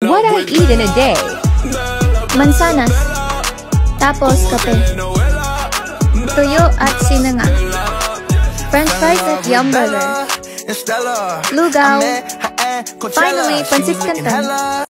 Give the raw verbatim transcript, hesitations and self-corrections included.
What I eat in a day? Mansanas. Tapos kape. Tuyo at sinanga. French fries at yum burger. Lugaw. Finally, pansit canton.